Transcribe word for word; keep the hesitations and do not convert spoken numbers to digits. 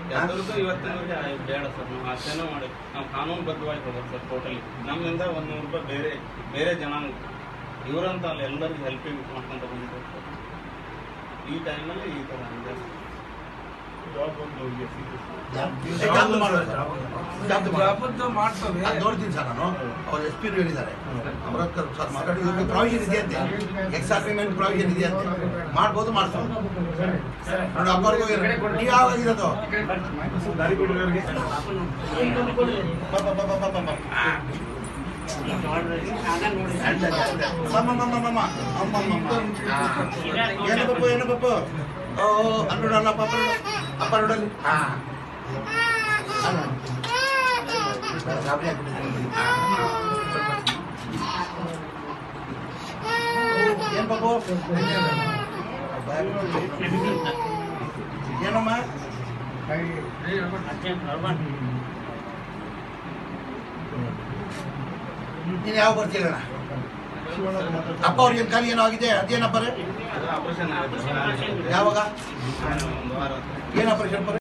ಎಲ್ಲರಿಗೂ ಇವತ್ತಿನವರೆಗೆ ಬೇಡ ಸರ್. ನಾವು ಆಚೆನೂ ಮಾಡಿ ನಾವು ಕಾನೂನುಬದ್ಧವಾಗಿ ಹೋಗೋದು ಸರ್. ಟೋಟಲಿ ನಮ್ಮಿಂದ ಒಂದು ನೂರು ರೂಪಾಯಿ ಬೇರೆ ಬೇರೆ ಜನಾಂಗ ಇವರಂತ ಅಲ್ಲಿ ಎಲ್ಲರಿಗೂ ಹೆಲ್ಪಿಂಗ್ ಮಾಡ್ಕೊಂತ ಬಂದಿದ್ದಾರೆ ಸರ್. ಈ ಟೈಮಲ್ಲಿ ಈ ಥರ ಇದೆ ನೋಡ್ತೀನಿ ಸರ್. ನಾನು ಅವ್ರು ಎಸ್ ಪಿ ಹೇಳಿದ್ದಾರೆ ಅಮೃತ್ಕರ್ ಸರ್ ಮಾತಾಡಿ ಪ್ರಾವಿಷನ್ ಇದೆ ಅಂತೆ, ಎಕ್ಸ್ ಅಗ್ರಿಮೆಂಟ್ ಪ್ರಾವಿಷನ್ ಇದೆ ಅಂತೆ, ಮಾಡ್ಬೋದು ಮಾಡ್ತಾರೆ ನೋಡಿ. ಅಪ್ಪರ್ಗೂ ನೀವು ಯಾವಾಗ ಇರೋದು ಏನು ಪಪ್ಪು ಏನು ಪಪ್ಪು ಓ ಅನ್ನೋಡಲ್ಲ ಪಾಪ ಅಪ್ಪ ನೋಡಲ್ಲಿ ಏನ್ ಬಾಬು ಏನಮ್ಮ ನೀನು ಯಾವ ಬರ್ತೀರಣ್ಣ? ಅಪ್ಪ ಅವ್ರಿಗೆ ಖಾಲಿ ಏನೋ ಆಗಿದೆ, ಅದೇನಪ್ಪ? ಆಪರೇಷನ್ ಯಾವಾಗ ಏನು ಆಪರೇಷನ್?